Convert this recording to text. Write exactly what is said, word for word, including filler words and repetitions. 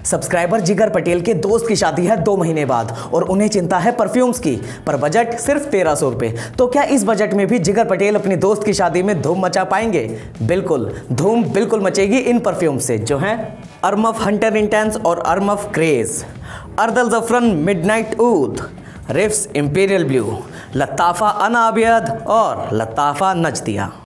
Subscriber जिगर पटेल के दोस्त की शादी है दो महीने बाद और उन्हें चिंता है परफ्यूम्स की, पर बजट सिर्फ तेरह सौ रुपए। तो क्या इस बजट में भी जिगर पटेल अपनी दोस्त की शादी में धूम मचा पाएंगे? बिल्कुल, धूम बिल्कुल मचेगी इन परफ्यूम से, जो हैं अरमफ हंटर इंटेंस और Armaf Craze, Ard Zaafaran Midnight Oud, Riiffs Imperial Blue, Lattafa Ana Abiyedh और लताफा नजदिया।